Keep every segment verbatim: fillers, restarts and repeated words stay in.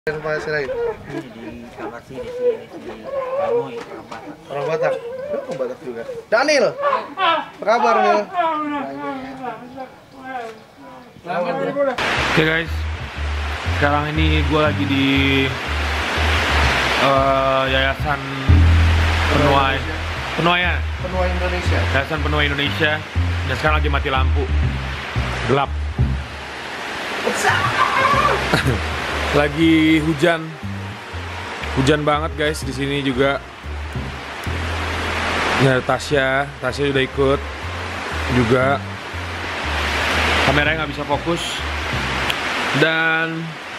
Rumah lain? Ini di kamar sini, sini, sini. Kamu orang Batak. Orang Batak? Orang Batak juga. Daniel! Apa kabar, Nil? Oke guys, sekarang ini gue lagi di uh, Yayasan Penuai Penuaian Penuai Indonesia. Yayasan Penuai Indonesia. Dan sekarang lagi mati lampu, gelap. Lagi hujan, hujan banget guys di sini juga. Nah, Tasya, Tasya udah ikut juga. Kameranya nggak bisa fokus. Dan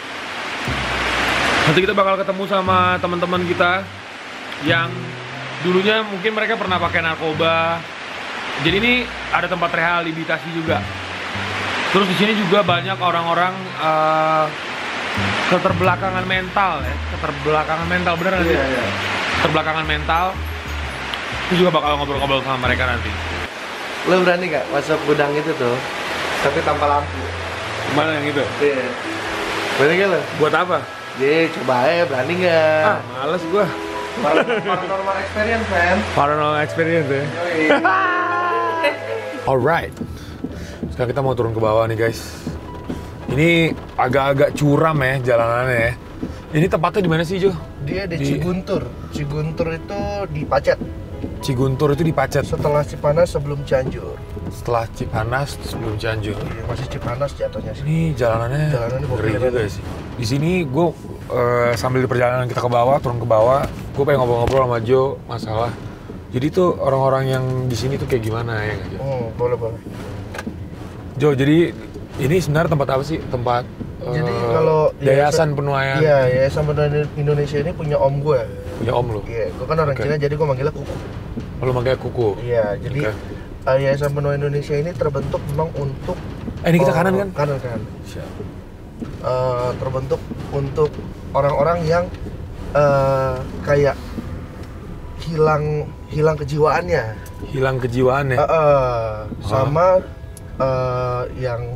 nanti kita bakal ketemu sama teman-teman kita yang dulunya mungkin mereka pernah pakai narkoba. Jadi ini ada tempat rehabilitasi juga. Terus di sini juga banyak orang-orang uh, keterbelakangan mental ya, keterbelakangan mental, bener nggak sih? Iya, iya. Keterbelakangan mental. Itu juga bakal ngobrol-ngobrol sama mereka nanti. Lo berani gak masuk gudang itu tuh, tapi tanpa lampu? Gimana yang itu? Iya. Berani gak lo? Buat apa? Iya, coba aja, berani gak? Ah, males gua. Paranormal experience, man. Paranormal experience ya. Yoi. Alright. Sekarang kita mau turun ke bawah nih guys. Ini agak-agak curam ya jalanannya ya. Ini tempatnya di mana sih, Jo? Dia di, Di- Ciguntur. Ciguntur itu di Pacet. Ciguntur itu di Pacet. Setelah Cipanas sebelum Cianjur. Setelah Cipanas sebelum Cianjur. Iya, masih Cipanas jatuhnya sih. Ini jalanannya, Jalanannya ngeri gokil juga banget. sih. Di sini gue sambil di perjalanan kita ke bawah, turun ke bawah, gue pengen ngobrol-ngobrol sama Jo masalah. Jadi tuh orang-orang yang di sini tuh kayak gimana ya nggak, Jo? Oh, boleh boleh. Jo, jadi ini sebenarnya tempat apa sih? Tempat Jadi eh, kalau Yayasan Penuaian. Iya, Yayasan Penuai Indonesia ini punya om gue. Punya om lu. Iya, gue kan orang Oke. Cina, jadi gue manggilnya Kuku. Lu manggilnya Kuku. Iya, jadi Oke. uh, Yayasan Penuai Indonesia ini terbentuk memang untuk Eh, ini kita uh, kanan kan? Kanan kan. Siap. Uh, terbentuk untuk orang-orang yang uh, kayak hilang hilang kejiwaannya. Hilang kejiwaan ya. Uh, uh, sama uh, yang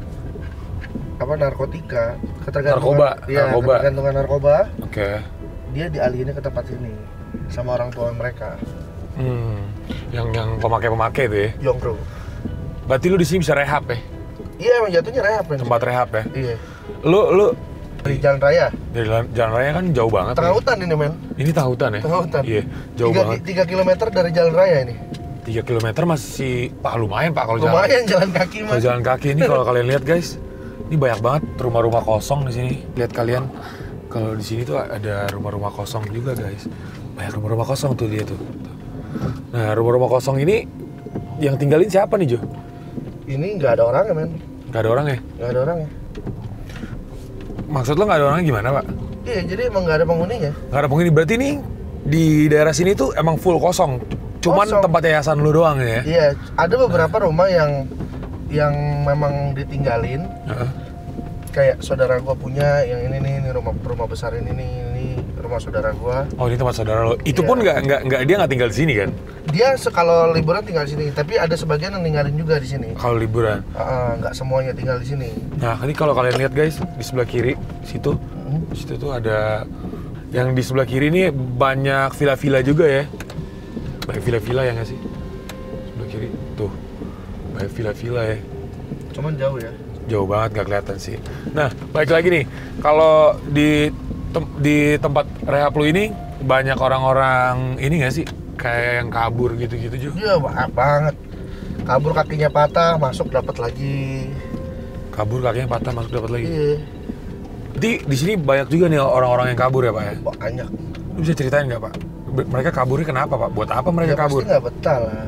apa narkotika, ketergantungan, Narkoba, ya, narkoba. ketergantungan narkoba, Oke. dia dialihinnya ke tempat sini sama orang tua mereka, Hmm. Yang yang pemakai-pemakai tuh ya. Yongkro. Berarti lu di sini bisa rehab ya? Iya, emang jatuhnya rehab kan. Tempat rehab ya? Iya. Lu lu Di jalan raya. dari jalan, jalan raya kan jauh banget. Tengah nih. hutan ini, men. Ini tengah hutan ya? Tengah hutan. Iya, jauh tiga, banget. tiga kilometer dari jalan raya ini. tiga kilometer masih, Pak, lumayan Pak kalau jalan. Lumayan jalan kaki, Kalau Mas. jalan kaki ini kalau kalian lihat guys, ini banyak banget rumah-rumah kosong di sini. Lihat kalian, kalau di sini tuh ada rumah-rumah kosong juga guys. Banyak rumah-rumah kosong tuh lihat tuh. Nah, rumah-rumah kosong ini yang tinggalin siapa nih, Jo? Ini nggak ada orang ya, men. Gak ada orang ya? Nggak ada orang ya. Maksud lo gak ada orang gimana, Pak? Iya, jadi emang nggak ada penghuninya. Gak ada penghuni, berarti ini di daerah sini tuh emang full kosong. Cuman Kosong. tempat yayasan lu doang ya? Iya, ada beberapa rumah yang yang memang ditinggalin. Heeh. Kayak saudara gua punya yang ini nih, ini rumah rumah besar ini nih, ini rumah saudara gua. Oh, ini tempat saudara lo. Itu Iya. pun nggak nggak nggak dia nggak tinggal di sini kan? Dia se- kalau liburan tinggal di sini, tapi ada sebagian yang ninggalin juga di sini. Kalau liburan. Ah, nggak semuanya tinggal di sini. Nah, ini kalau kalian lihat guys, di sebelah kiri situ, Hmm. di situ tuh ada yang di sebelah kiri ini banyak villa-villa juga ya. Banyak villa-villa ya nggak sih? Sebelah kiri tuh banyak villa-villa ya. Cuman jauh ya. Jauh banget nggak kelihatan sih. Nah, balik lagi nih, kalau di tem- di tempat rehab lu ini banyak orang-orang ini nggak sih? Kayak yang kabur gitu-gitu juga. Iya, banyak banget. Kabur kakinya patah, masuk dapat lagi. Kabur kakinya patah masuk dapat lagi. Iya, Jadi di sini banyak juga nih orang-orang yang kabur ya Pak ya. banyak. Lu bisa ceritain nggak Pak? Be- Mereka kaburnya kenapa Pak? Buat apa mereka Ya, kabur? pasti nggak betah lah.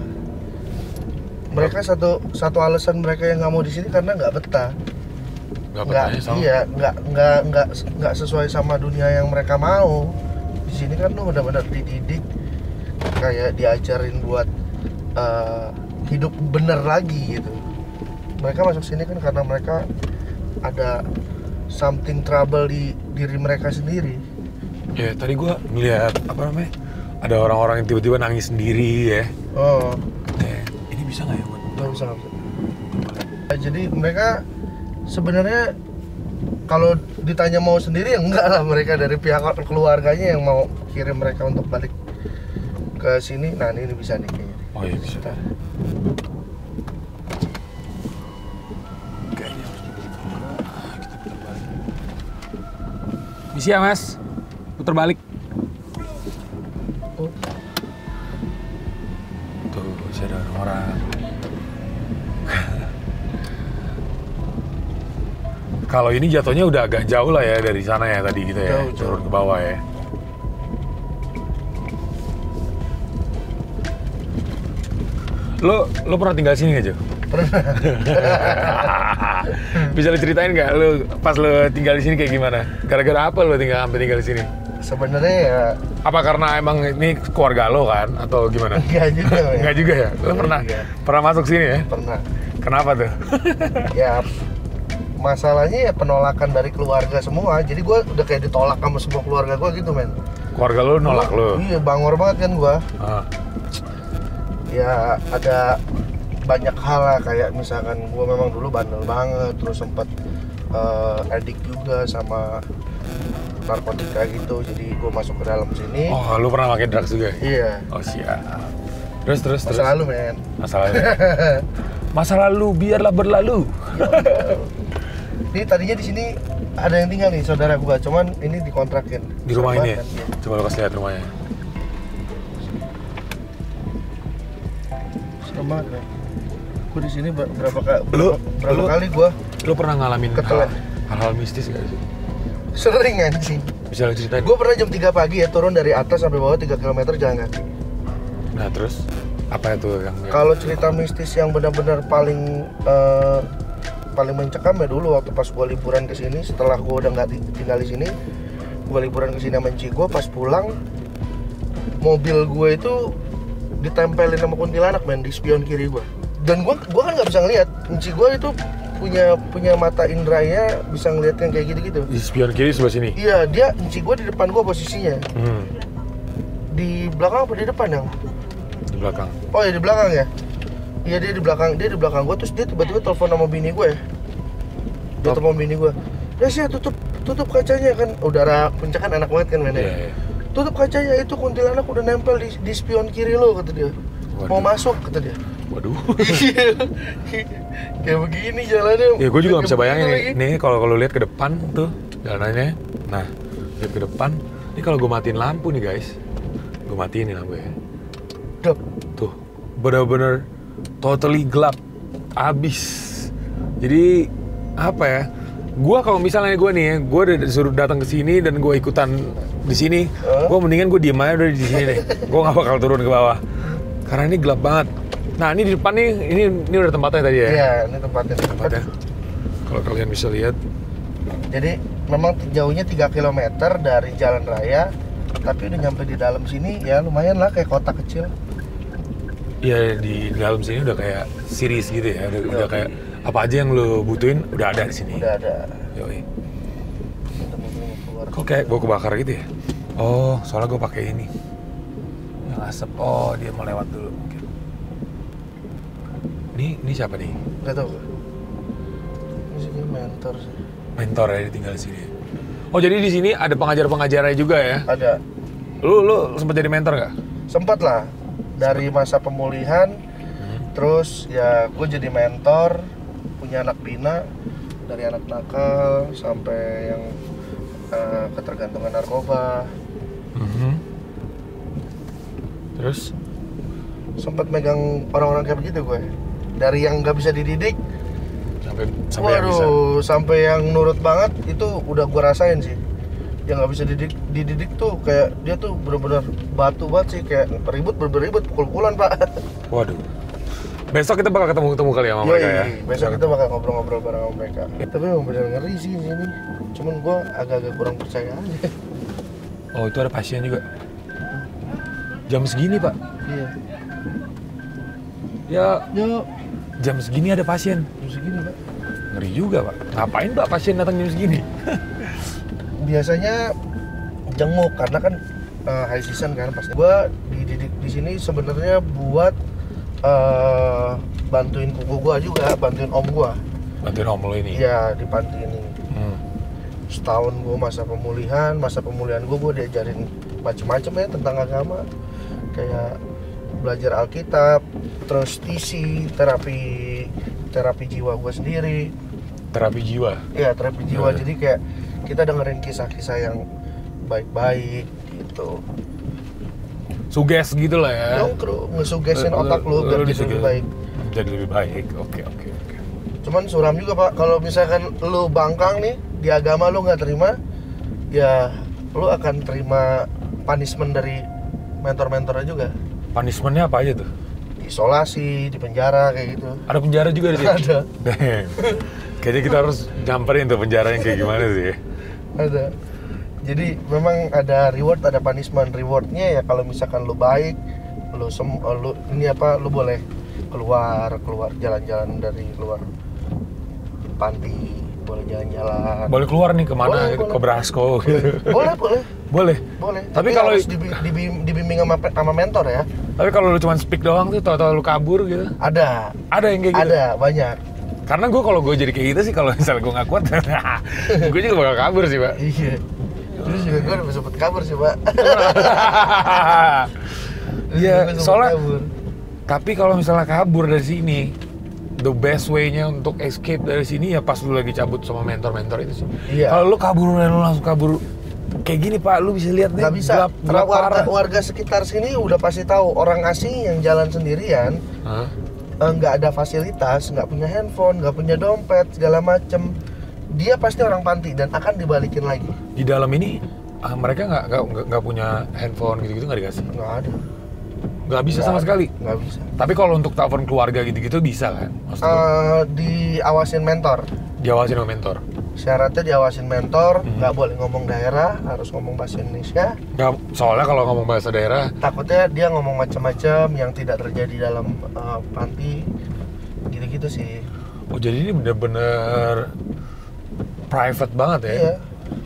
Mereka satu satu alasan mereka yang nggak mau di sini karena nggak betah. Nggak Nggak, betahnya sama. iya, nggak nggak nggak nggak sesuai sama dunia yang mereka mau. Di sini kan lu benar-benar dididik, kayak diajarin buat eh, hidup bener lagi gitu. Mereka masuk sini kan karena mereka ada something trouble di diri mereka sendiri. Ya tadi gua ngeliat apa namanya? Ada orang-orang yang tiba-tiba nangis sendiri ya. Oh, Katanya, ini bisa nggak ya buat? nggak bisa nggak bisa. Nah, jadi mereka sebenarnya kalau ditanya mau sendiri ya enggak lah, mereka dari pihak keluarganya yang mau kirim mereka untuk balik ke sini. Nah ini bisa nih kayaknya. Oh iya bisa. Bisa ya mas, putar balik. Oh. Tuh, masih ada orang. Kalau ini jatuhnya udah agak jauh lah ya dari sana ya tadi gitu ya, Jauh, jauh. turun ke bawah ya. Lo, lo pernah tinggal sini nggak Jo? Pernah. Bisa lo ceritain nggak lo pas lo tinggal di sini kayak gimana? Gara-gara apa lo tinggal sampai tinggal di sini? Sebenarnya ya Apa karena emang ini keluarga lo kan atau gimana? enggak juga ya. Enggak juga ya? Lo pernah Iya. pernah masuk sini ya? Pernah. Kenapa tuh? Ya masalahnya ya penolakan dari keluarga semua. Jadi gue udah kayak ditolak sama semua keluarga gue gitu men. Keluarga lo nolak lo? Iya bangor banget kan gue. Ah. Ya ada banyak hal lah, kayak misalkan gue memang dulu bandel banget, terus sempat uh, addict juga sama narkotika gitu, jadi gue masuk ke dalam sini. Oh, lo pernah pakai drugs juga? Iya. Oh siap. Terus terus Masa terus. lalu men. Masa lalu. Masa lalu biarlah berlalu. Ini tadinya di sini ada yang tinggal nih saudara gue, cuman ini dikontrakin. Di rumah Serem ini ya? banget kan, iya. Coba lo kasih lihat rumahnya. Serem banget men. Gue di sini ber- berapa, ka- Lu- berapa, berapa lu- kali gue Lo pernah ngalamin Ketelek. hal- hal-hal mistis gak sih? sering anjing. Bisa lo ceritain? Gue pernah jam tiga pagi ya turun dari atas sampai bawah tiga kilometer jalan kaki. Nah terus apa itu yang? Kalau cerita mistis yang benar-benar paling eh, paling mencekam ya dulu waktu pas gue liburan ke sini, setelah gue udah nggak ti- tinggal di sini, gue liburan ke sini sama Enci gue, pas pulang mobil gue itu ditempelin sama kuntilanak men di spion kiri gue. Dan gue gue kan nggak bisa ngeliat. Enci gue itu punya punya mata indranya bisa ngeliat yang kayak gitu-gitu. Di spion kiri sebelah sini. Iya, dia Enci gue di depan gue posisinya. Hmm, Di belakang apa di depan yang? di belakang. Oh ya di belakang ya. Iya dia di belakang, dia di belakang gue, terus dia tiba-tiba telepon sama bini gue ya. Dia Oh. telepon bini gue. Ya sih tutup tutup kacanya kan, udara puncak kan enak banget kan mainnya. Iya, iya. Tutup kacanya, itu kuntilanak udah nempel di, di spion kiri lo kata dia. Mau Waduh. masuk kata dia. Waduh. Iya. Kayak begini jalannya. Ya gue juga nggak bisa Kayak bayangin begitu nih. Nih kalau kalau lihat ke depan tuh jalanannya. Nah, lihat ke depan. Ini kalau gue matiin lampu nih guys. Gue matiin nih lampu ya. lagi. Dap. Tuh, bener-bener totally gelap, abis. Jadi apa ya? Gua kalau misalnya gue nih, ya, gue udah disuruh datang ke sini dan gue ikutan di sini, Huh? gue mendingan gue diem aja udah di sini deh. Gue nggak bakal turun ke bawah, karena ini gelap banget. Nah ini di depan nih, ini ini udah tempatnya tadi ya. Iya, ini tempatnya. Tempatnya. Kalau kalian bisa lihat, Jadi memang jauhnya tiga kilometer dari jalan raya, tapi udah nyampe di dalam sini ya lumayan lah kayak kota kecil. ya di dalam sini udah kayak series gitu ya, udah, udah kayak apa aja yang lo butuhin udah ada di sini. Udah ada. Yoi. Kita mau keluar. Kok kayak bau kebakar gitu ya? Oh, soalnya gue pakai ini. Yang asap. Oh, dia mau lewat dulu mungkin. Ini, ini siapa nih? Gak tau gue. Ini sih mentor sih. Mentor ya, dia tinggal di sini. Oh, jadi di sini ada pengajar-pengajarnya juga ya? Ada. Lu, lu sempat jadi mentor nggak? Sempat lah. Dari masa pemulihan, terus ya gue jadi mentor, punya anak bina, dari anak nakal sampai yang eh, ketergantungan narkoba. Mhm. Terus? Sempat megang orang-orang kayak begitu gue. Dari yang nggak bisa dididik, Sampai sampai yang bisa. waduh, sampai yang nurut banget itu udah gue rasain sih. Yang nggak bisa dididik, dididik tuh kayak dia tuh bener-bener batu banget sih, kayak ribut berberibut pukul-pukulan pak. Waduh. Besok kita bakal ketemu-ketemu kali ya sama mereka ya. Besok kita bakal ngobrol-ngobrol bareng sama mereka. Tapi emang bener ngeri sih di sini. Cuman gue agak-agak kurang percaya aja. Oh, itu ada pasien juga. Jam segini, Pak. Iya. Ya, Yuk. jam segini ada pasien. Jam segini pak. Ngeri juga, Pak. Ngapain, Pak, pasien datang jam segini? Biasanya jenguk karena kan uh, high season kan pasti. Gua dididik di sini sebenarnya buat uh, bantuin kuku gua juga, bantuin om gua. Bantuin om lo ini. Iya di panti ini. Hmm. setahun gue masa pemulihan, masa pemulihan gue gue diajarin macem-macem ya tentang agama, kayak belajar Alkitab, terus T C, terapi terapi jiwa gue sendiri. Terapi jiwa. Iya, terapi jiwa. Ya. Jadi kayak kita dengerin kisah-kisah yang baik-baik gitu. Suges gitu lah ya. Nongkrong, ngesugesin otak lu biar jadi lebih baik. Jadi lebih baik. Oke, oke, oke. Cuman suram juga Pak, kalau misalkan lu bangkang nih di agama lu nggak terima, ya lu akan terima punishment dari mentor-mentornya juga. Punishmentnya apa aja tuh? Isolasi, di penjara kayak gitu. Ada penjara juga di sini? Ada. Damn. Kayaknya kita harus nyamperin tuh penjara yang kayak gimana sih? Ada. Jadi memang ada reward, ada punishment. Rewardnya ya kalau misalkan lu baik, lu sem, lu ini apa, lu boleh keluar, keluar jalan-jalan dari luar panti, boleh jalan-jalan. Boleh keluar nih kemana? Boleh, gitu, boleh. ke Brasko gitu. Boleh, boleh. Boleh. Boleh. Tapi kalau- harus dibi- dibi- dibimbing sama, sama mentor ya. Tapi kalau lu cuma speak doang tuh, tau-tau lu kabur gitu. Ada. Ada yang kayak gitu? Ada, banyak. Karena gue kalau gue jadi kayak gitu sih, kalau misalnya gue nggak kuat, gue juga bakal kabur sih, Pak. Iya. Terus juga gue udah sempet kabur sih, Pak. Terus Iya, juga sempet soalnya kabur. tapi kalau misalnya kabur dari sini, the best way-nya untuk escape dari sini ya pas lu lagi cabut sama mentor-mentor itu sih. Iya. Kalau lu kabur dan lu langsung kabur kayak gini, Pak, lu bisa lihat nih Nggak bisa. gelap, Karena gelap warga, parah. warga sekitar sini udah pasti tahu orang asing yang jalan sendirian Hah? eh, nggak ada fasilitas, nggak punya handphone, nggak punya dompet, segala macem. Dia pasti orang panti dan akan dibalikin lagi. Di dalam ini ah, mereka nggak nggak nggak- nggak punya handphone gitu-gitu, nggak dikasih, Nggak ada. nggak bisa Nggak sama ada. sekali. Nggak bisa. Tapi kalau untuk telepon keluarga gitu-gitu bisa kan? Maksud gua, Eh, diawasin mentor. diawasin sama mentor. Syaratnya diawasin mentor, Mhm. nggak boleh ngomong daerah, harus ngomong bahasa Indonesia. Nggak, soalnya kalau ngomong bahasa daerah, Takutnya dia ngomong macam-macam yang tidak terjadi dalam eh, panti, gitu-gitu sih. oh jadi ini bener-bener private banget ya? Iya.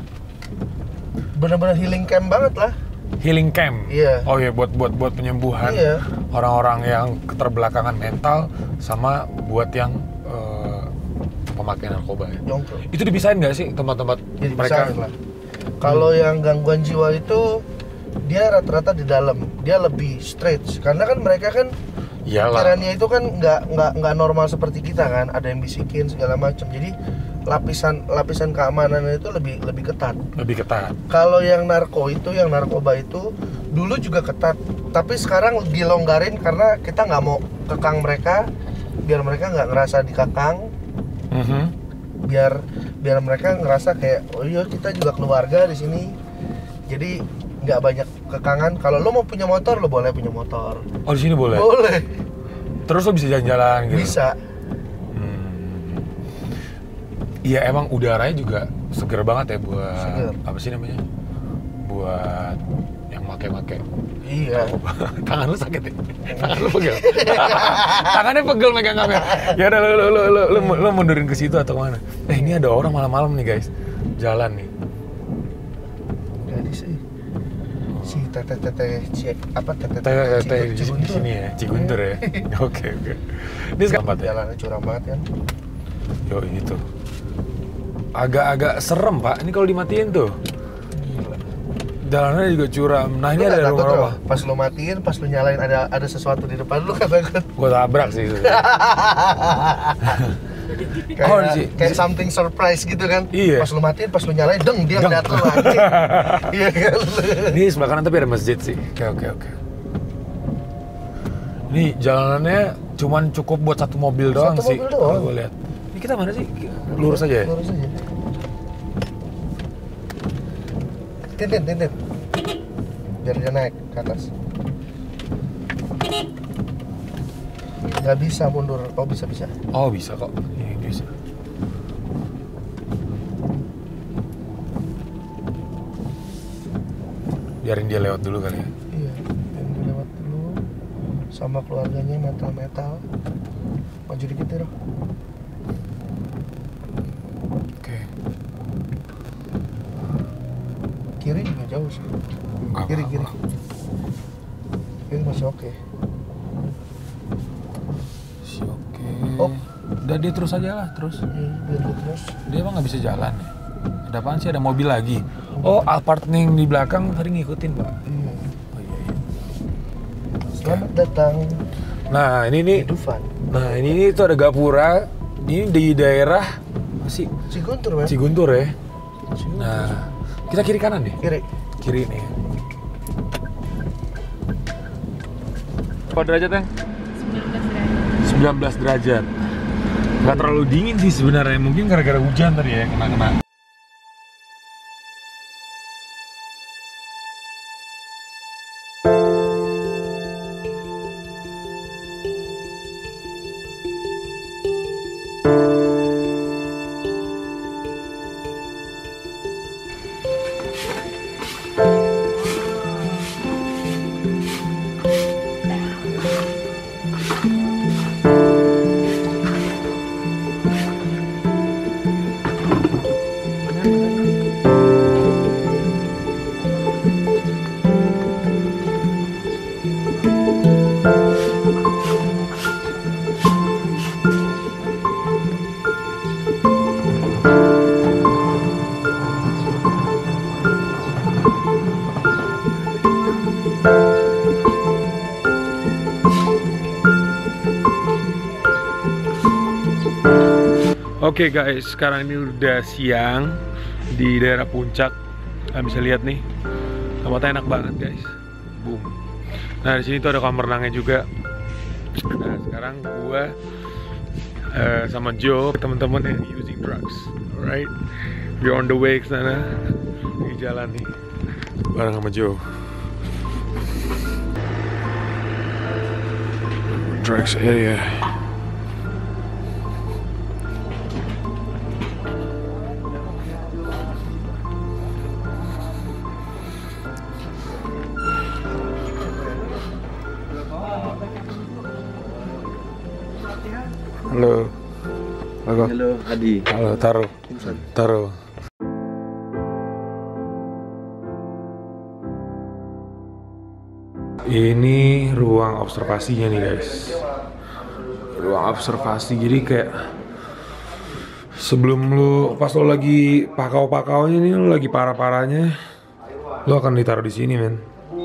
Bener-bener healing camp banget lah. Healing camp. Iya. Oh iya, buat buat buat penyembuhan Iya. orang-orang yang keterbelakangan mental sama buat yang eh, pemakai narkoba ya. Jongkok. Itu dipisahin nggak sih tempat-tempat Jadi mereka? bisa lah. Kalau yang gangguan jiwa itu dia rata-rata di dalam, dia lebih straight karena kan mereka kan Iyalah. pikirannya itu kan nggak nggak nggak normal seperti kita kan, ada yang bisikin segala macam. Jadi lapisan lapisan keamanan itu lebih lebih ketat. Lebih ketat. Kalau yang narko itu, yang narkoba itu dulu juga ketat, tapi sekarang dilonggarin karena kita nggak mau kekang mereka, biar mereka nggak ngerasa dikekang, Mhm. biar biar mereka ngerasa kayak oh iya kita juga keluarga di sini. Jadi nggak banyak kekangan. Kalau lo mau punya motor, lo boleh punya motor. Oh di sini boleh. Boleh. Terus lo bisa jalan-jalan gitu. Bisa. Hmm. Iya emang udaranya juga seger banget ya buat Seger. apa sih namanya? Buat yang make-make. Iya. Tangan lu sakit ya? Tangan lu pegel. Tangannya pegel megang kamera. Ya udah lu lu lu lu, lu, lu mundurin ke situ atau mana? Eh ini ada orang malam-malam nih guys. Jalan nih. Jadi sih si teteh teteh cek apa teteh Teh teh di, di Ciguntur. sini ya, Ciguntur ya. Oke oke. Ini sekarang tempat ya. Jalannya curam banget kan. Yo itu. Agak-agak serem pak. Ini kalau dimatiin tuh. Gila. Jalannya juga curam. Nah ini Lu nggak ada takut, rumah-rumah. Bro? Pas lo matiin, pas lo nyalain ada ada sesuatu di depan lu kan takut. Gua tabrak sih itu. Kayak, Oh, di si- kayak di si- something surprise gitu kan. Iya. Pas lo matiin, pas lo nyalain, deng dia Deng. ngeliat lo anjing. Iya kan. Ini sebelah kanan tapi ada masjid sih. Oke oke oke. Ini jalanannya cuman cukup buat satu mobil doang Satu sih. mobil doang. Kalau gue lihat. Ini kita mana sih? Lurus aja ya. Lurus aja. Tintin, tintin. Biar dia naik ke atas. Gak bisa mundur. Oh bisa bisa. Oh bisa kok. Ini bisa. Biarin dia lewat dulu kali ya. Iya. Dan dia lewat dulu sama keluarganya metal metal. Maju dikit ya. Roh. Oke. Kiri juga jauh sih. Nggak Kiri apa-apa. kiri. Kiri masih oke. Si oke. Oh. Udah dia terus aja lah terus. Iya, biar dia terus. Dia emang nggak bisa jalan ya. Ada apaan sih? Ada mobil lagi. Oh, Alphard nih di belakang tadi ngikutin, Pak. Hmm. Oh iya, iya. Selamat datang Nah, ini nih. di Dufan. Nah, ini nih tuh ada gapura. Ini di daerah masih Ciguntur, men. Ciguntur ya. Ciguntur. Nah, kita kiri kanan deh. Kiri. Kiri nih. Apa derajatnya? sembilan belas derajat. Nggak terlalu dingin sih sebenarnya. Mungkin gara-gara hujan tadi ya, kena-kena. Oke okay guys, sekarang ini udah siang di daerah puncak. Kalian bisa lihat nih, tempatnya enak banget guys. Boom. Nah di sini tuh ada kamar renangnya juga. Nah sekarang gua uh, sama Joe, teman-teman yang using drugs, alright? We're on the way ke sana, lagi jalan nih, bareng sama Joe. Drugs area. Halo. Halo. Halo, Adi. Halo, taruh. Taruh. Ini ruang observasinya nih, guys. Ruang observasi. Jadi kayak sebelum lu pas lu lagi pakau-pakaunya nih, lu lagi parah-parahnya, lu akan ditaruh di sini, men.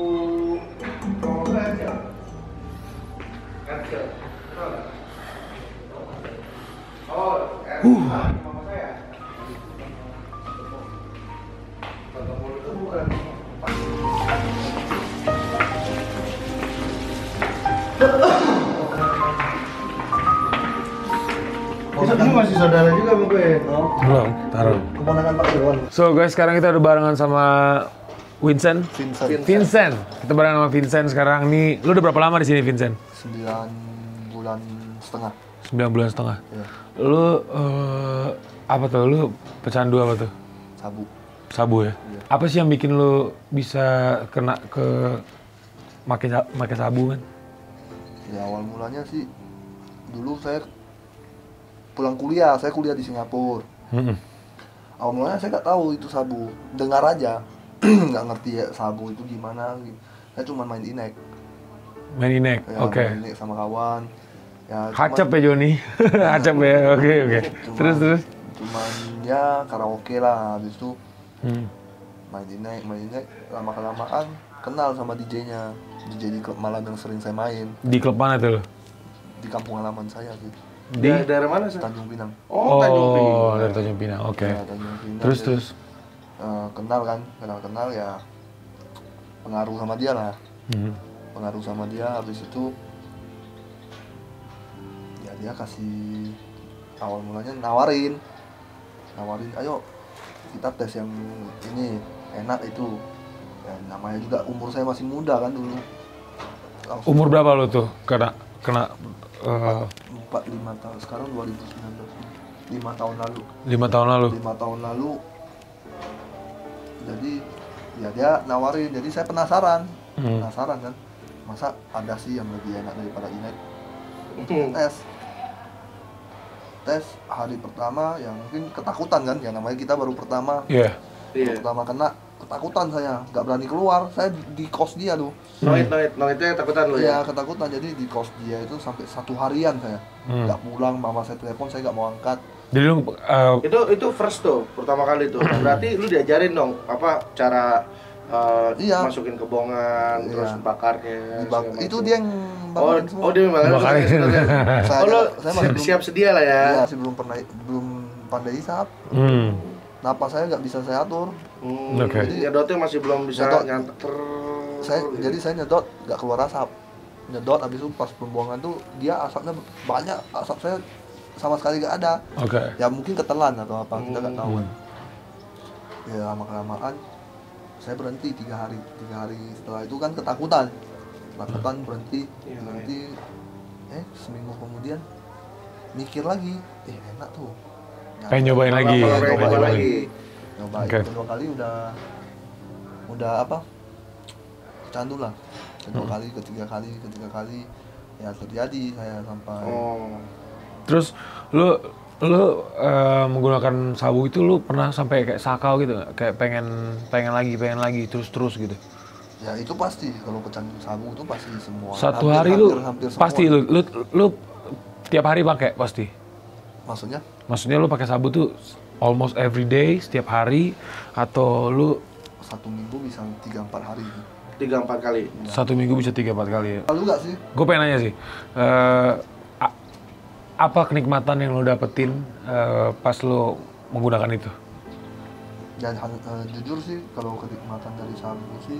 Uh. Ini masih saudara juga sama gue. Belum, taruh. Keponakan Pak Irwan. So guys, sekarang kita udah barengan sama Vincent. Vincent. Vincent. Kita barengan sama Vincent sekarang nih. Lu udah berapa lama di sini, Vincent? sembilan bulan setengah. sembilan bulan setengah. Iya. Lu uh, apa tuh? Lu pecandu apa tuh? Sabu. Sabu ya? Iya. Apa sih yang bikin lu bisa kena ke make make sabu kan? Ya awal mulanya sih dulu saya pulang kuliah, saya kuliah di Singapura. Mm-mm. Awal mulanya saya nggak tahu itu sabu, dengar aja, nggak ngerti ya sabu itu gimana. Saya cuma main inek. Main inek, Ya, oke. main inek sama kawan. Ya, Hacep cuman- ya Joni, hacep ya, oke oke. cuman- Terus terus. Cuman ya karaoke lah, habis itu Hmm. main inek, main inek, lama kelamaan kenal sama D J-nya, D J di klub malam yang sering saya main Di klub mana tuh lu? di kampung halaman saya sih, Di daerah mana sih? Tanjung Pinang. Oh, Tanjung Pinang. Oh, dari Tanjung Pinang, oke. Ya, Tanjung Pinang. Terus Jadi, terus. eh, kenal kan, kenal kenal ya pengaruh sama dia lah, Hmm. pengaruh sama dia, habis itu ya dia kasih awal mulanya nawarin, nawarin, ayo kita tes yang ini enak itu. Ya, namanya juga umur saya masih muda kan dulu. Langsung Umur berapa lu tuh kena kena uh, empat lima tahun, sekarang dua ribu sembilan belas, lima tahun lalu. lima tahun lalu? lima tahun lalu. Jadi ya dia nawarin, jadi saya penasaran, Hmm. penasaran kan, masa ada sih yang lebih enak daripada inek. Hmm. Tes, tes hari pertama ya mungkin ketakutan kan, ya namanya kita baru pertama, Iya. Iya. pertama kena ketakutan saya, nggak berani keluar, saya di kos dia tuh. Noit, noit, noitnya takutan lo Ya ya? ketakutan, jadi di kos dia itu sampai satu harian saya Hmm. nggak pulang, mama saya telepon saya nggak mau angkat, Jadi lu uh, Itu itu first tuh, pertama kali tuh. Berarti lu diajarin dong apa cara uh, Iya. masukin ke bongan, Iya. terus bakarnya. Dibak- segala itu macam. dia yang Oh, bakarin semua. oh dia memang Bakarin. Saya, Oh, lo saya masih siap, belum, siap sedia lah ya. iya, masih belum pernah belum pandai hisap. hmm. Napas saya nggak bisa saya atur. Hmm, Oke. Jadi nyedotnya masih belum bisa Nyedot. nyanter. Saya jadi saya nyedot nggak keluar asap. Nyedot habis itu pas pembuangan tuh dia asapnya banyak, asap saya sama sekali nggak ada. Oke. Ya mungkin ketelan atau apa, kita nggak tahu. Hmm. Ya lama kelamaan saya berhenti tiga hari. Tiga hari setelah itu kan ketakutan. Ketakutan berhenti, Iya, berhenti. Eh seminggu kemudian mikir lagi, eh enak tuh. Pengen nyobain lagi. Kalau Pengen pengen nyobain nyobain lagi. lagi. Nyobain Oke. kedua kali udah udah apa? Candu lah. Kedua Hmm. kali, ketiga kali, ketiga kali ya terjadi saya sampai Oh. Terus lu lu uh, menggunakan sabu itu lu pernah sampai kayak sakau gitu nggak? Kayak pengen pengen lagi, pengen lagi terus terus gitu. ya itu pasti kalau pecandu sabu itu pasti semua. Satu Hampir- hari lu hampir- hampir semua. pasti lu, lu lu tiap hari pakai pasti. Maksudnya? Maksudnya lu pakai sabu tuh almost every day, setiap hari, atau lu Satu minggu bisa tiga empat hari. Tiga empat kali. satu minggu bisa tiga empat kali ya? Lalu nggak sih? Gue pengen nanya sih, eh, a- apa kenikmatan yang lo dapetin eh, pas lo menggunakan itu? Dan eh, jujur sih kalau kenikmatan dari sabu sih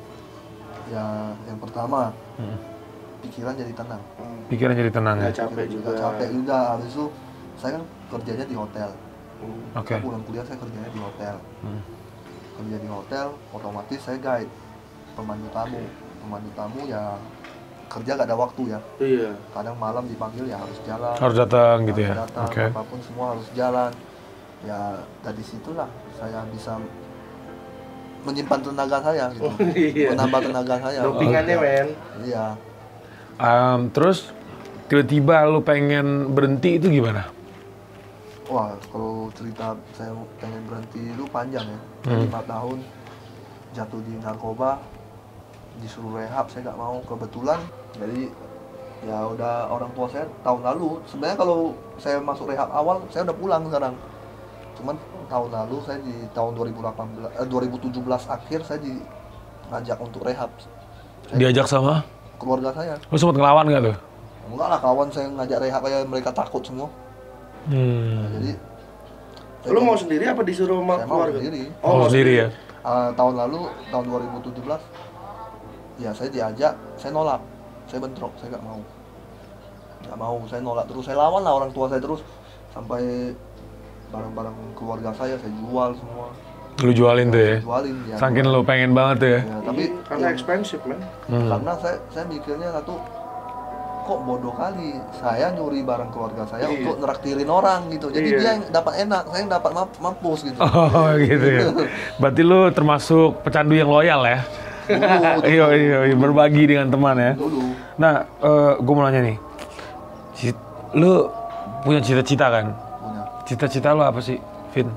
ya yang pertama Hmm. pikiran jadi tenang. Hmm. Pikiran jadi tenang ya? Nggak capek Pikiran juga. juga capek juga. Habis itu saya kan kerjanya di hotel. Hmm. Oke. Saya pulang kuliah saya kerjanya di hotel. Hmm. Kerja di hotel, otomatis saya guide pemandu tamu. Pemandu tamu ya kerja gak ada waktu ya. Iya. Kadang malam dipanggil ya harus jalan. Harus datang gitu harus ya? datang, Oke. apapun semua harus jalan. Ya dari situlah saya bisa menyimpan tenaga saya gitu. Iya. Menambah tenaga saya. Dopingannya men. Iya. Um, terus tiba-tiba lo pengen berhenti itu gimana? Wah, kalau cerita saya pengen berhenti itu panjang ya. Hmm. lima tahun jatuh di narkoba, disuruh rehab, saya nggak mau. Kebetulan, jadi ya udah orang tua saya tahun lalu. Sebenarnya kalau saya masuk rehab awal, saya udah pulang sekarang. Cuman tahun lalu saya di tahun dua ribu delapan belas, eh, dua ribu tujuh belas akhir saya diajak untuk rehab. Saya- Diajak sama? Keluarga saya. Lo sempet ngelawan gak tuh? Enggak lah, kawan saya ngajak rehab aja mereka takut semua. Nah, Hmm. jadi Lu mau sendiri apa disuruh sama saya mau keluarga? sendiri. Oh, mau sendiri ya? Uh, tahun lalu, tahun dua ribu tujuh belas, ya saya diajak, saya nolak, saya bentrok, saya nggak mau, nggak mau, saya nolak terus, saya lawan lah orang tua saya terus, sampai barang-barang keluarga saya saya jual semua, Lu jualin tuh ya? saya jualin ya. Saking lo pengen banget tuh ya? Ya, tapi Iya, karena yang- expensive men. Hmm. karena saya saya mikirnya satu, kok bodoh kali, saya nyuri barang keluarga saya Iya. untuk neraktirin orang gitu, jadi Iya. dia yang dapat enak, saya yang dapat mamp- mampus gitu. Oh gitu ya? Berarti lu termasuk pecandu yang loyal ya? Dulu, Iya, iya, iya, berbagi dengan teman ya? dulu. Nah, gue mau nanya nih, Ci- lu punya cita-cita kan? Punya. Cita-cita lu apa sih, Vin?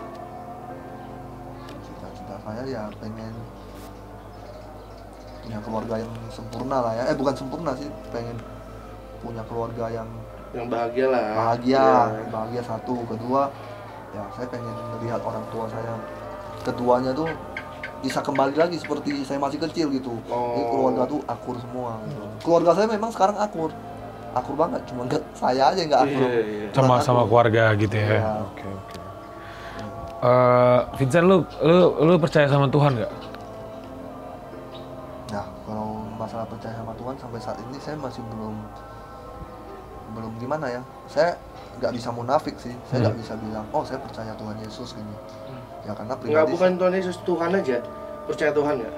Cita-cita saya ya pengen punya keluarga yang sempurna lah ya, eh bukan sempurna sih, pengen punya keluarga yang Yang bahagia lah. bahagia, Iya. bahagia satu, kedua ya saya pengen melihat orang tua saya, keduanya tuh bisa kembali lagi seperti saya masih kecil gitu. Jadi Oh. keluarga tuh akur semua gitu. Keluarga saya memang sekarang akur, akur banget, cuma nggak saya aja yang nggak akur. Iya, iya. Sama Kurang sama akur. keluarga gitu ya? Iya. Oke, oke. Eh, Vincent, lu, lu, lu percaya sama Tuhan nggak? Nah, kalau masalah percaya sama Tuhan sampai saat ini saya masih belum belum gimana ya. Saya nggak bisa munafik sih. Saya nggak Hmm. bisa bilang, oh saya percaya Tuhan Yesus gini. Ya karena Enggak, pribadi bukan Tuhan Yesus, Tuhan aja. Percaya Tuhan ya?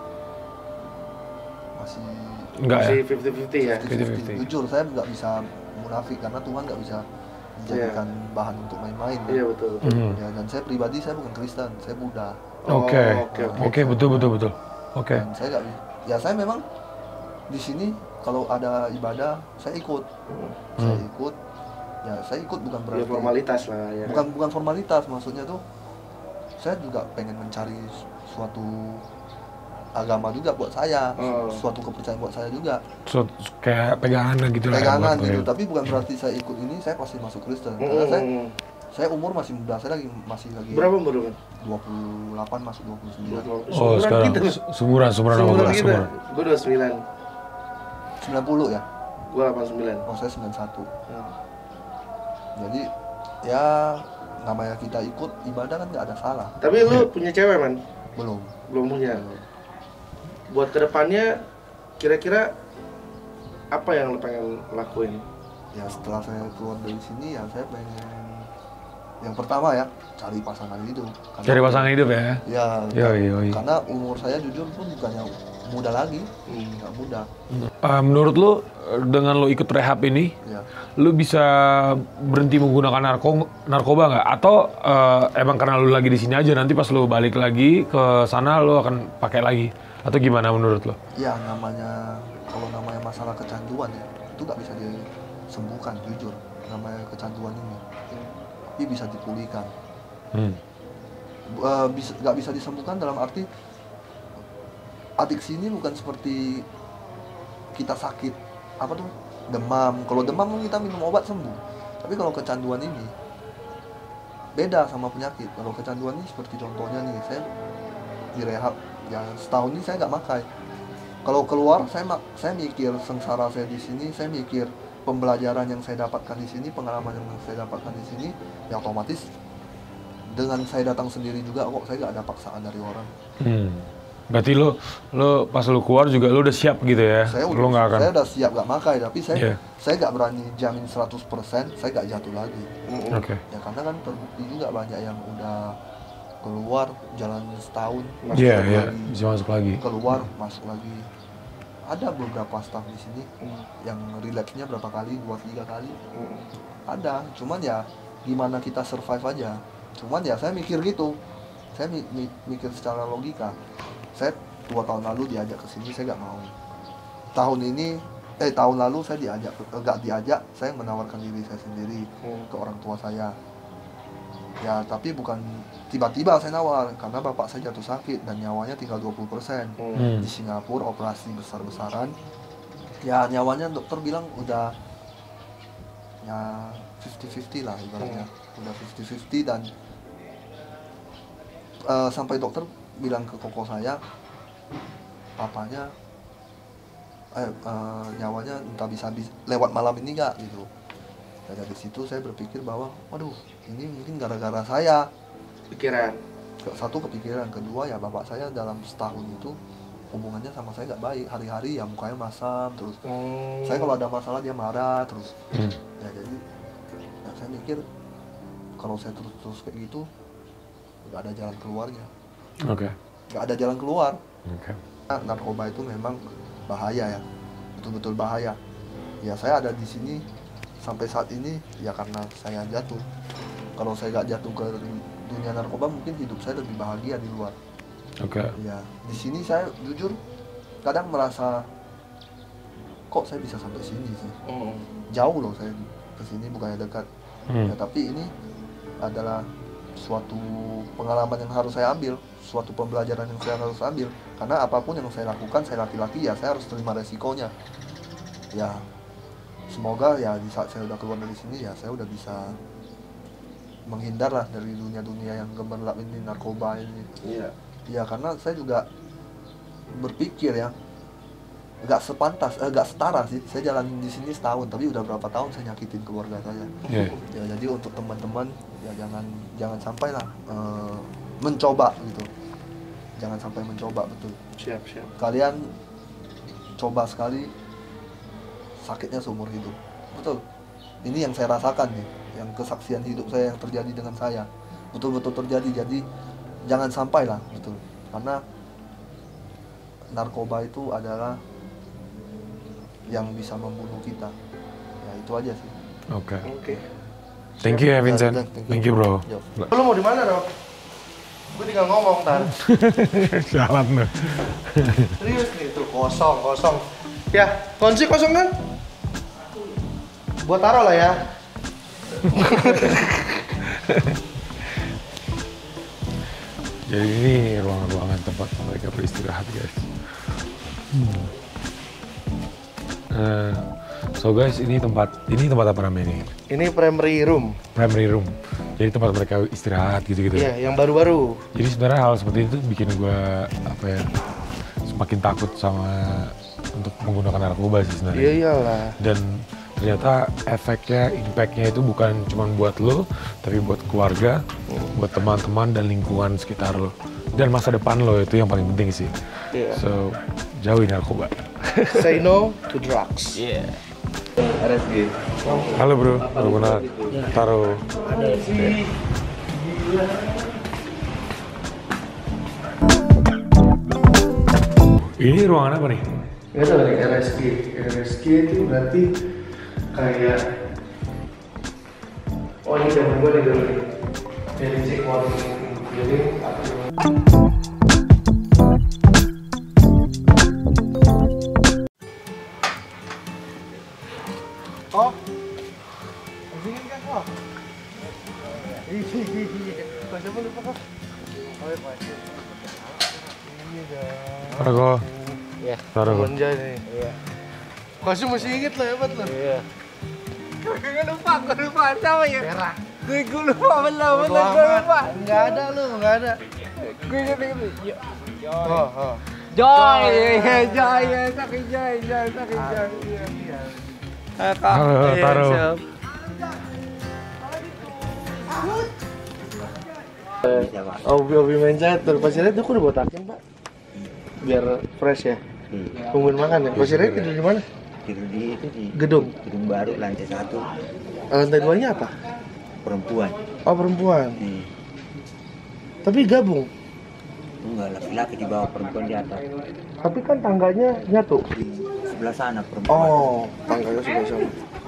masih Enggak ya? Masih fifty fifty ya? fifty fifty. jujur saya nggak bisa munafik karena Tuhan nggak bisa dijadikan bahan untuk main-main. ya. Iya betul. betul. Hmm. Ya, dan saya pribadi saya bukan Kristen, saya Buddha. Oh, Oke, oke, oke. oke, betul, betul, betul. Oke. Dan saya nggak, ya saya memang di sini kalau ada ibadah saya ikut, saya Hmm. ikut, ya saya ikut bukan Ya berarti formalitas lah ya. bukan bukan formalitas, maksudnya tuh saya juga pengen mencari suatu agama juga buat saya, Oh. suatu kepercayaan buat saya juga, So, kayak pegangan gitu lah. ya pegangan buat gitu. lu ya. Tapi bukan berarti saya ikut ini saya pasti masuk Kristen, karena saya Hmm. saya umur masih muda, saya lagi masih lagi Berapa umur lu? dua puluh delapan masuk dua puluh sembilan. Oh sekarang sumuran, sumuran sama gue, sumuran. Gue dua puluh sembilan. sembilan puluh ya? Gue delapan puluh sembilan. Oh saya sembilan puluh satu. Hmm. Jadi ya namanya kita ikut ibadah kan nggak ada salah. Tapi lu punya cewek man? Belum. Belum punya. Buat kedepannya kira-kira apa yang lu pengen lakuin? Ya setelah saya keluar dari sini ya saya pengen yang pertama ya cari pasangan hidup. Karena, Cari pasangan hidup ya? Ya. Yoi, yoi. Karena umur saya jujur pun bukannya muda lagi, Hmm. nggak muda. Uh, menurut lu dengan lu ikut rehab ini, Ya. lu bisa berhenti menggunakan narko narkoba nggak? Atau uh, emang karena lu lagi di sini aja nanti pas lu balik lagi ke sana lu akan pakai lagi? Atau gimana menurut lu? Ya namanya kalau namanya masalah kecanduan ya itu nggak bisa disembuhkan jujur. Namanya kecanduan ini, tapi bisa dipulihkan. Hmm. Uh, bisa nggak bisa disembuhkan dalam arti adiksi ini bukan seperti kita sakit apa tuh demam. Kalau demam kita minum obat sembuh. Tapi kalau kecanduan ini beda sama penyakit. Kalau kecanduan ini seperti contohnya nih, saya direhab ya setahun ini saya nggak makai. Kalau keluar saya mak saya mikir sengsara saya di sini, saya mikir pembelajaran yang saya dapatkan di sini, pengalaman yang saya dapatkan di sini, ya otomatis dengan saya datang sendiri juga kok saya nggak ada paksaan dari orang. Hmm. Berarti lu, lu pas lu keluar juga lu udah siap gitu ya? Saya Lu udah, nggak akan? saya udah siap nggak makai, tapi saya Yeah. saya nggak berani jamin seratus persen saya nggak jatuh lagi. Oke. Ya karena kan terbukti juga banyak yang udah keluar jalan setahun, masuk Iya, lagi, iya, bisa masuk lagi. keluar masuk lagi. Ada beberapa staff di sini yang rileksnya berapa kali, dua tiga kali. Ada, cuman ya gimana kita survive aja. Cuman ya saya mikir gitu, saya mi mi mikir secara logika. Saya dua tahun lalu diajak ke sini, saya nggak mau. Tahun ini, eh tahun lalu saya diajak, nggak diajak, saya menawarkan diri saya sendiri ke orang tua saya. Ya tapi bukan tiba-tiba saya nawar, karena bapak saya jatuh sakit dan nyawanya tinggal dua puluh persen. Hmm. Di Singapura operasi besar-besaran, ya nyawanya dokter bilang udah ya fifty fifty lah ibaratnya, udah fifty fifty dan uh, sampai dokter bilang ke koko saya, papanya eh, uh, nyawanya entah bisa bis- lewat malam ini nggak gitu. Dan dari situ saya berpikir bahwa, waduh, ini mungkin gara-gara saya. Pikiran. Satu kepikiran, kedua ya bapak saya dalam setahun itu hubungannya sama saya nggak baik. Hari-hari ya mukanya masam terus. Hmm. Saya kalau ada masalah dia marah terus. Hmm. Ya jadi, ya saya mikir kalau saya terus-terus kayak gitu nggak ada jalan keluarnya. Oke. Nggak ada jalan keluar. Oke. Nah, narkoba itu memang bahaya ya, betul-betul bahaya. Ya saya ada di sini sampai saat ini ya karena saya jatuh. Kalau saya nggak jatuh ke dunia narkoba mungkin hidup saya lebih bahagia di luar. Oke. Ya di sini saya jujur kadang merasa kok saya bisa sampai sini sih. Hmm. Jauh loh saya ke sini bukannya dekat. Hmm. Ya, tapi ini adalah suatu pengalaman yang harus saya ambil, suatu pembelajaran yang saya harus ambil. Karena apapun yang saya lakukan, saya laki-laki ya saya harus terima resikonya. Ya semoga ya di saat saya udah keluar dari sini ya saya udah bisa menghindar lah dari dunia-dunia yang gemerlap ini, narkoba ini. Iya. Ya karena saya juga berpikir ya nggak sepantas, eh, nggak setara sih. Saya jalan di sini setahun, tapi udah berapa tahun saya nyakitin keluarga saya. Iya. Ya jadi untuk teman-teman ya jangan jangan sampai lah eh, mencoba gitu. Jangan sampai mencoba betul. Siap, siap. Kalian coba sekali sakitnya seumur hidup. Betul. Ini yang saya rasakan nih, yang kesaksian hidup saya yang terjadi dengan saya. Betul-betul terjadi. Jadi jangan sampai lah, betul. Karena narkoba itu adalah yang bisa membunuh kita. Ya itu aja sih. Oke. Oke. Thank you ya Vincent. Thank you. Thank you bro. Yo. Lu mau di mana, Dok? Gue tinggal ngomong, Tar. Jalan lu. Serius nih, tuh kosong, kosong. Ya, kunci kosong kan? Buat taruh lah ya. Jadi ini ruangan-ruangan tempat mereka beristirahat guys. Hmm. Uh, so guys, ini tempat ini tempat apa namanya ini? Ini primary room. Primary room. jadi tempat mereka istirahat gitu-gitu. Iya, yang baru-baru. Jadi sebenarnya hal seperti itu bikin gue apa ya semakin takut sama untuk menggunakan narkoba sih sebenarnya. Iya iyalah. Dan ternyata efeknya, impactnya itu bukan cuma buat lo, tapi buat keluarga, buat teman-teman dan lingkungan sekitar lo. Dan masa depan lo itu yang paling penting sih. Iya. So, jauhi narkoba. Say no to drugs. Iya. R S G. Halo bro, bro Bonar. Taruh. Ini ruangan apa nih? Nggak tahu nih, R S G. R S G itu berarti kayak oh ini zaman gue nih dulu nih. Basic warning feeling atau oh, begini kan kok? Iya, kok siapa lupa kok? Oh ya Pak. Ini dah. Taruh. Iya. Taruh. Manja nih. Iya. Kasih masih inget lo, hebat lo. Iya. Gue lupa, gue lupa sama ya. Merah. Gue gue lupa, bener bener gue lupa. Enggak ada lu, enggak ada. Gue inget inget. Oh, oh. Joy, ya Joy, ya saking Joy, Joy, saking Joy. Iya, iya. Halo, taruh. Siapa? Obi Obi main catur. Pasirnya tuh aku udah botakin pak. Biar fresh ya. Iya. Tungguin makan ya. Pasirnya tidur di mana? Tidur di itu di Gedung. gedung baru lantai satu. Lantai duanya apa? Perempuan. Oh perempuan. Nih. Tapi gabung. Enggak, laki-laki di bawah, perempuan di atas. Tapi kan tangganya nyatu. Di sebelah sana perempuan. Oh, tangganya sudah sama.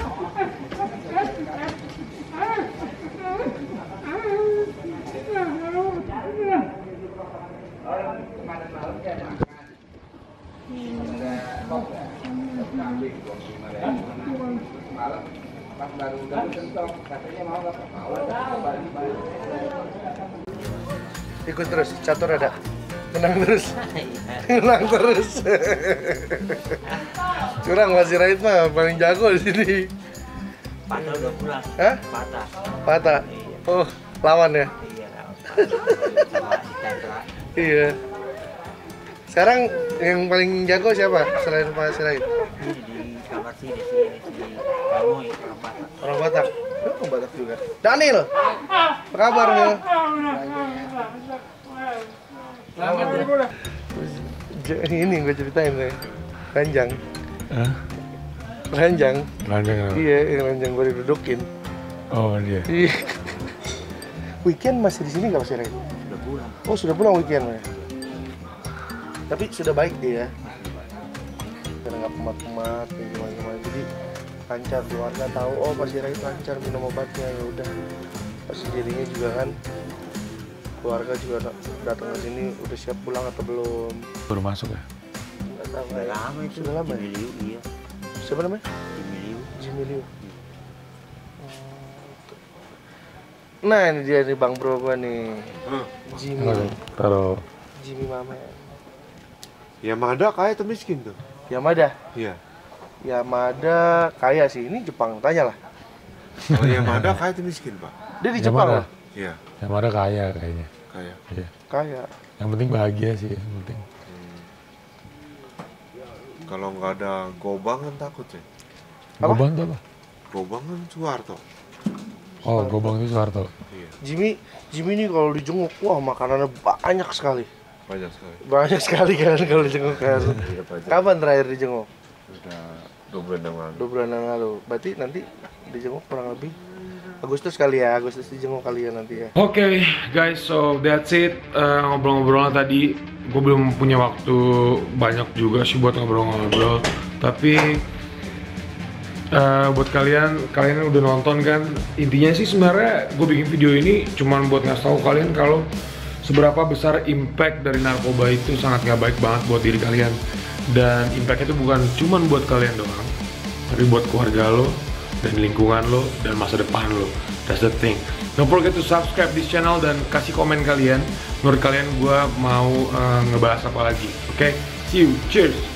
Ikut terus, catur ada. Tenang terus. Tenang terus. Curang masih Rait mah paling jago di sini. Patah udah pulang. Hah? Patah. Patah. Oh, lawan ya? Iya, patah. Sama si Chandra. Iya. Sekarang yang paling jago siapa selain Pak Sirait? Ini di kamar sini, sini, sini. Kamu orang Patah. Orang Batak. Oh, orang Batak juga. Daniel. Apa kabar, Nil? J- Ini gue ceritain nih. Ranjang. Hah? Ranjang. Ranjang apa? Iya, yang ranjang gue didudukin. Oh dia. Iya. Weekend masih di sini nggak Pak Sirait? Sudah pulang. Oh, sudah pulang weekend ya. Tapi sudah baik dia. Karena nggak kumat-kumat, kayak gimana-gimana. Jadi lancar, keluarga tahu. Oh, Pak Sirait lancar minum obatnya, ya udah. Pas dirinya juga kan. Keluarga juga dat- datang ke sini udah siap pulang atau belum? Baru masuk ya? Nggak tahu. Sudah ya. lama itu. Sudah lama. Jimmy Liu, iya. Siapa namanya? Jimmy Liu. Jimmy Liu. Nah ini dia nih Bang Bro gua nih. Jimmy. Halo. Taruh. Jimmy Mame. Yamada kaya atau miskin tuh? Yamada. Iya. Yamada kaya sih. Ini Jepang, tanya lah. Kalau Yamada kaya atau miskin, Pak? Dia di Yamada. Jepang lah. Iya, Yang ada kaya kayaknya. kaya. Iya. Kaya. Yang penting bahagia sih, yang penting. Kalau nggak ada gobang kan takut ya. Apa? Gobang tuh apa? Gobang kan Soeharto. Oh, Gobang itu Soeharto. Iya, Jimmy, Jimmy ini kalau dijenguk, wah makanannya banyak sekali. banyak sekali. Banyak sekali kan kalau dijenguk kan. Iya, banyak. Kapan terakhir dijenguk? Udah dua bulan yang lalu. Dua bulan yang lalu. Berarti nanti dijenguk kurang lebih Agustus kali ya, Agustus dijenguk kali ya nanti ya. Oke guys, so that's it. Eh, ngobrol-ngobrolnya tadi, gue belum punya waktu banyak juga sih buat ngobrol-ngobrol. Tapi eh, buat kalian, kalian udah nonton kan. Intinya sih sebenarnya gue bikin video ini cuman buat ngasih tahu kalian kalau seberapa besar impact dari narkoba itu sangat nggak baik banget buat diri kalian. Dan impact itu bukan cuman buat kalian doang, tapi buat keluarga lo, dan lingkungan lo, dan masa depan lo. That's the thing. Don't forget to subscribe this channel dan kasih komen kalian. Menurut kalian gue mau uh, ngebahas apa lagi. Oke, okay? See you. Cheers.